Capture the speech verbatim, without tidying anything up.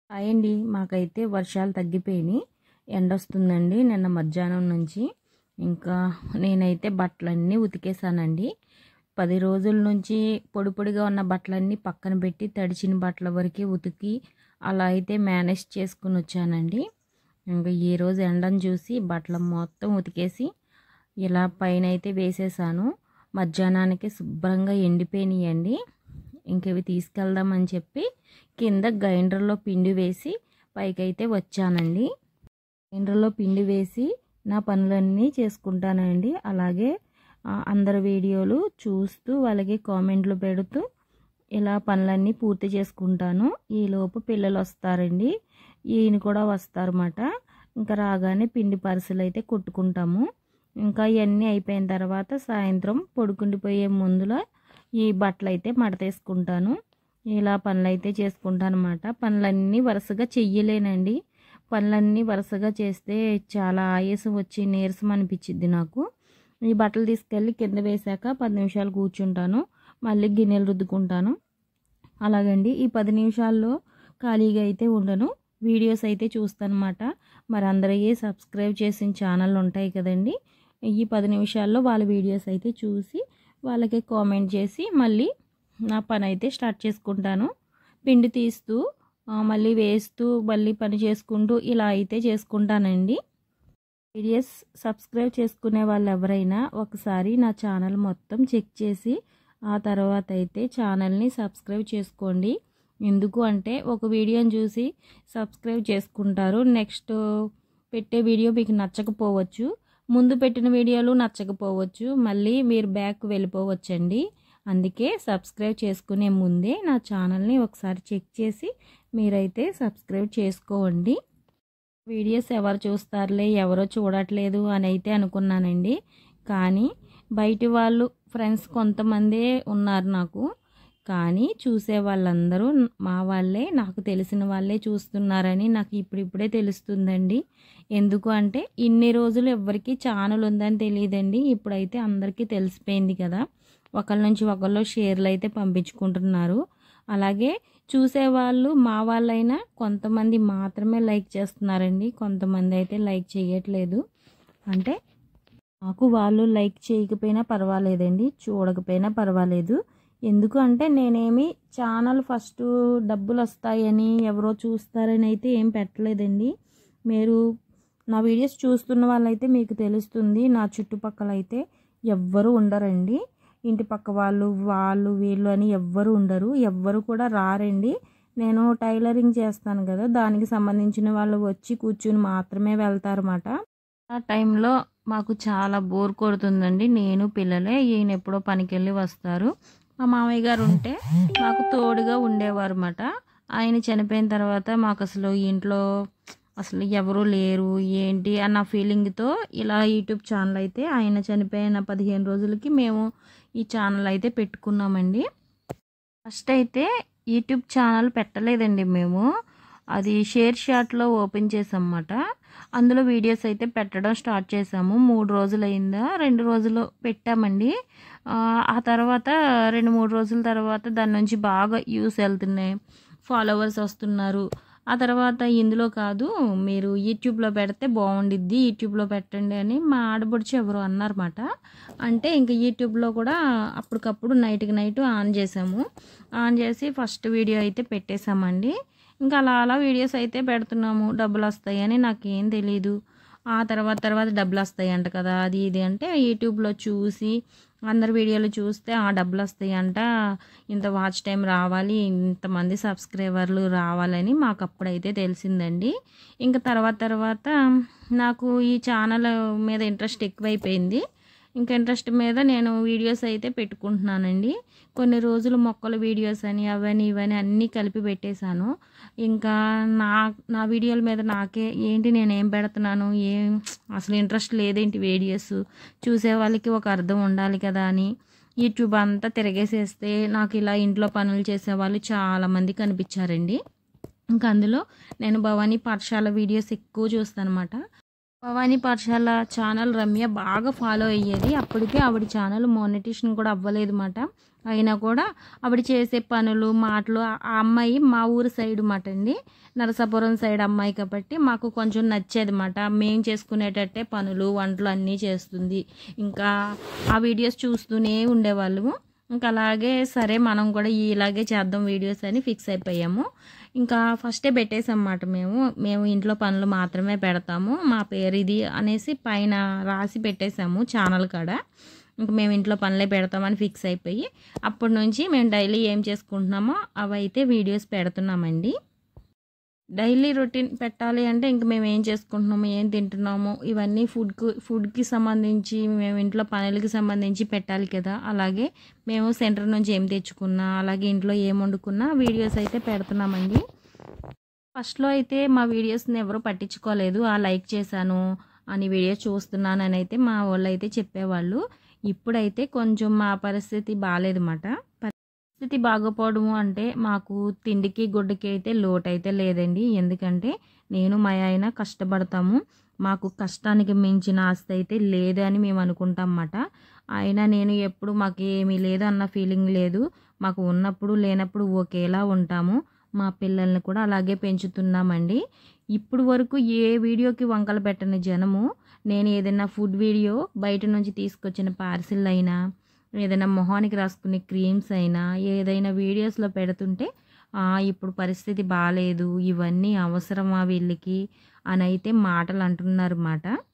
అయ్యండి మాకైతే వర్షాలు తగ్గిపోయినాయి. ఎండొస్తుందండి నిన్న మధ్యాహ్నం నుంచి. ఇంకా నేనైతే బట్టలన్నీ ఉతికేసానండి. పది రోజుల నుంచి పొడి పొడిగా ఉన్న బట్టలన్నీ పక్కన పెట్టి తడిచిన బట్టల వరకే ఉతికి అలా అయితే మేనేజ్ చేసుకుని వచ్చానండి. ఇంకా ఈ రోజు ఎండను చూసి బట్టలు మొత్తం ఉతికేసి ఇలా పైన అయితే వేసేసాను. మధ్యాహ్నానికి శుభ్రంగా ఎండిపోయినాయండి. ఇంక ఇవి తీసుకెళ్దామని చెప్పి కింద గ్రైండర్లో పిండి వేసి పైకైతే వచ్చానండి. గ్రైండర్లో పిండి వేసి నా పనులన్నీ చేసుకుంటానండి. అలాగే అందరి వీడియోలు చూస్తూ వాళ్ళకి కామెంట్లు పెడుతూ ఇలా పనులన్నీ పూర్తి చేసుకుంటాను. ఈలోపు పిల్లలు వస్తారండి, ఈయన కూడా వస్తారన్నమాట. ఇంకా రాగానే పిండి పరుసలు అయితే కొట్టుకుంటాము. ఇంకా ఇవన్నీ అయిపోయిన తర్వాత సాయంత్రం పడుకుండిపోయే ముందులో ఈ బట్టలు అయితే మడతేసుకుంటాను. ఇలా పనులు అయితే చేసుకుంటాను అన్నమాట. పనులన్నీ వరుసగా చెయ్యలేనండి. పనులన్నీ వరుసగా చేస్తే చాలా ఆయాసం వచ్చి నీరసం అనిపించిద్ది నాకు. ఈ బట్టలు తీసుకెళ్ళి కింద వేసాక పది నిమిషాలు కూర్చుంటాను, మళ్ళీ గిన్నెలు రుద్దుకుంటాను. అలాగండి ఈ పది నిమిషాల్లో ఖాళీగా అయితే ఉండను, వీడియోస్ అయితే చూస్తాను అన్నమాట. మరి అందరికీ సబ్స్క్రైబ్ చేసిన ఛానళ్ళు ఉంటాయి కదండి, ఈ పది నిమిషాల్లో వాళ్ళ వీడియోస్ అయితే చూసి వాళ్ళకి కామెంట్ చేసి మళ్ళీ నా పని అయితే స్టార్ట్ చేసుకుంటాను. పిండి తీస్తూ మళ్ళీ వేస్తూ మళ్ళీ పని చేసుకుంటూ ఇలా అయితే చేసుకుంటానండి. వీడియోస్ సబ్స్క్రైబ్ చేసుకునే వాళ్ళు ఎవరైనా ఒకసారి నా ఛానల్ మొత్తం చెక్ చేసి ఆ తర్వాత అయితే ఛానల్ని సబ్స్క్రైబ్ చేసుకోండి. ఎందుకు అంటే ఒక వీడియోని చూసి సబ్స్క్రైబ్ చేసుకుంటారు, నెక్స్ట్ పెట్టే వీడియో మీకు నచ్చకపోవచ్చు, ముందు పెట్టిన వీడియోలు నచ్చకపోవచ్చు, మళ్ళీ మీరు బ్యాక్ వెళ్ళిపోవచ్చండి. అందుకే సబ్స్క్రైబ్ చేసుకునే ముందే నా ఛానల్ని ఒకసారి చెక్ చేసి మీరైతే సబ్స్క్రైబ్ చేసుకోండి. వీడియోస్ ఎవరు చూస్తారులే, ఎవరో చూడట్లేదు అని అయితే అనుకున్నానండి. కానీ బయటి వాళ్ళు ఫ్రెండ్స్ కొంతమందే ఉన్నారు నాకు. కానీ చూసే వాళ్ళందరూ మా వాళ్ళే, నాకు తెలిసిన వాళ్ళే చూస్తున్నారని నాకు ఇప్పుడిప్పుడే తెలుస్తుందండి. ఎందుకు అంటే ఇన్ని రోజులు ఎవరికి ఛానల్ ఉందని తెలియదండి. ఇప్పుడైతే అందరికీ తెలిసిపోయింది కదా. ఒకళ్ళ నుంచి ఒకళ్ళు షేర్లు అయితే పంపించుకుంటున్నారు. అలాగే చూసేవాళ్ళు మా వాళ్ళైనా కొంతమంది మాత్రమే లైక్ చేస్తున్నారండి, కొంతమంది అయితే లైక్ చేయట్లేదు. అంటే నాకు వాళ్ళు లైక్ చేయకపోయినా పర్వాలేదండి, చూడకపోయినా పర్వాలేదు. ఎందుకు అంటే నేనేమి ఛానల్ ఫస్ట్ డబ్బులు వస్తాయని ఎవరో చూస్తారని అయితే ఏం పెట్టలేదండి. మీరు నా వీడియోస్ చూస్తున్న వాళ్ళైతే మీకు తెలుస్తుంది, నా చుట్టుపక్కల అయితే ఎవ్వరు ఉండరండి. ఇంటి పక్క వాళ్ళు వాళ్ళు వీళ్ళు అని ఎవ్వరు ఉండరు, ఎవ్వరు కూడా రారండి. నేను టైలరింగ్ చేస్తాను కదా, దానికి సంబంధించిన వాళ్ళు వచ్చి కూర్చుని మాత్రమే వెళ్తారన్నమాట. ఆ టైంలో మాకు చాలా బోర్ కొడుతుందండి. నేను పిల్లలే, ఈయన ఎప్పుడో పనికి వెళ్ళి వస్తారు. మా మామయ్య గారు ఉంటే మాకు తోడుగా ఉండేవారు అన్నమాట. ఆయన చనిపోయిన తర్వాత మాకు అసలు ఇంట్లో అసలు ఎవరు లేరు ఏంటి అన్న ఫీలింగ్తో ఇలా యూట్యూబ్ ఛానల్ అయితే ఆయన చనిపోయిన పదిహేను రోజులకి మేము ఈ ఛానల్ అయితే పెట్టుకున్నామండి. ఫస్ట్ అయితే యూట్యూబ్ ఛానల్ పెట్టలేదండి మేము, అది షేర్ షాట్లో ఓపెన్ చేసామన్నమాట. అందులో వీడియోస్ అయితే పెట్టడం స్టార్ట్ చేసాము. మూడు రోజులు అయిందా రెండు రోజులు పెట్టామండి. ఆ తర్వాత రెండు మూడు రోజుల తర్వాత దాని నుంచి బాగా వ్యూస్ వెళ్తున్నాయి, ఫాలోవర్స్ వస్తున్నారు. ఆ తర్వాత ఇందులో కాదు మీరు యూట్యూబ్లో పెడితే బాగుండిద్ది, యూట్యూబ్లో పెట్టండి అని మా ఆడబడుచు ఎవరు అన్నారన్నమాట. అంటే ఇంకా యూట్యూబ్లో కూడా అప్పటికప్పుడు నైట్కి నైట్ ఆన్ చేసాము. ఆన్ చేసి ఫస్ట్ వీడియో అయితే పెట్టేశామండి. ఇంకా అలా అలా వీడియోస్ అయితే పెడుతున్నాము. డబ్బులు వస్తాయని నాకేం తెలీదు. ఆ తర్వాత తర్వాత డబ్బులు వస్తాయి అంట కదా, అది ఇది అంటే యూట్యూబ్లో చూసి అందరి వీడియోలు చూస్తే ఆ డబ్బులు వస్తాయి అంట, ఇంత వాచ్ టైం రావాలి, ఇంతమంది సబ్స్క్రైబర్లు రావాలని మాకు అప్పుడైతే తెలిసిందండి. ఇంకా తర్వాత తర్వాత నాకు ఈ ఛానల్ మీద ఇంట్రెస్ట్ ఎక్కువైపోయింది. ఇంకా ఇంట్రెస్ట్ మీద నేను వీడియోస్ అయితే పెట్టుకుంటున్నానండి. కొన్ని రోజులు మొక్కల వీడియోస్ అని అవని ఇవని అన్నీ కలిపి పెట్టేశాను. ఇంకా నా నా వీడియోల మీద నాకే ఏంటి నేనేం పెడుతున్నాను, ఏం అసలు ఇంట్రెస్ట్ లేదేంటి, వీడియోస్ చూసే వాళ్ళకి ఒక అర్థం ఉండాలి కదా అని యూట్యూబ్ అంతా తిరగేసేస్తే నాకు ఇలా ఇంట్లో పనులు చేసేవాళ్ళు చాలామంది కనిపించారండి. ఇంకా అందులో నేను భవానీ పాఠశాల వీడియోస్ ఎక్కువ చూస్తాను అన్నమాట. భవానీ పాఠశాల ఛానల్ రమ్య బాగా ఫాలో అయ్యేది. అప్పటికే ఆవిడ ఛానల్ మోనిటేషన్ కూడా అవ్వలేదు మాట. అయినా కూడా ఆవిడ చేసే పనులు మాటలు ఆ అమ్మాయి మా ఊరు సైడ్ మాట అండి, నరసాపురం సైడ్ అమ్మాయి కాబట్టి మాకు కొంచెం నచ్చేది మాట. మేము చేసుకునేటట్టే పనులు వంటలు అన్నీ చేస్తుంది. ఇంకా ఆ వీడియోస్ చూస్తూనే ఉండేవాళ్ళము. ఇంకా అలాగే సరే మనం కూడా ఇలాగే చేద్దాం వీడియోస్ అని ఫిక్స్ అయిపోయాము. ఇంకా ఫస్టే పెట్టేసామన్నమాట. మేము మేము ఇంట్లో పనులు మాత్రమే పెడతాము, మా పేరు ఇది అనేసి పైన రాసి పెట్టేసాము ఛానల్ కాడ. ఇంక మేము ఇంట్లో పనులే పెడతామని ఫిక్స్ అయిపోయి అప్పటి నుంచి మేము డైలీ ఏం చేసుకుంటున్నామో అవైతే వీడియోస్ పెడుతున్నామండి. డైలీ రొటీన్ పెట్టాలి అంటే ఇంక మేము ఏం చేసుకుంటున్నాము, ఏం తింటున్నాము, ఇవన్నీ ఫుడ్కు ఫుడ్కి సంబంధించి మేము ఇంట్లో పనులకి సంబంధించి పెట్టాలి కదా. అలాగే మేము సెంటర్ నుంచి ఏం తెచ్చుకున్నా, అలాగే ఇంట్లో ఏం వండుకున్నా వీడియోస్ అయితే పెడుతున్నామండి. ఫస్ట్లో అయితే మా వీడియోస్ని ఎవరు పట్టించుకోలేదు. ఆ లైక్ చేశాను అని వీడియోస్ చూస్తున్నాను అని అయితే మా వాళ్ళు అయితే చెప్పేవాళ్ళు. ఇప్పుడైతే కొంచెం మా పరిస్థితి బాగాలేదన్నమాట. పరిస్థితి బాగోపోవడము అంటే మాకు తిండికి గుడ్డకి అయితే లోటు అయితే లేదండి. ఎందుకంటే నేను మా ఆయన కష్టపడతాము, మాకు కష్టానికి మించిన ఆస్తి అయితే లేదు అని మేము అనుకుంటాం అన్నమాట. అయినా నేను ఎప్పుడు మాకు ఏమీ లేదు అన్న ఫీలింగ్ లేదు. మాకు ఉన్నప్పుడు లేనప్పుడు ఒకేలా ఉంటాము. మా పిల్లల్ని కూడా అలాగే పెంచుతున్నామండి. ఇప్పుడు వరకు ఏ వీడియోకి వంకలు పెట్టని జనము నేను ఏదైనా ఫుడ్ వీడియో బయట నుంచి తీసుకొచ్చిన పార్సిల్ అయినా, ఏదైనా మొహానికి రాసుకునే క్రీమ్స్ అయినా ఏదైనా వీడియోస్లో పెడుతుంటే ఇప్పుడు పరిస్థితి బాగాలేదు, ఇవన్నీ అవసరమా వీళ్ళకి అని అయితే మాటలు అంటున్నారు అన్నమాట.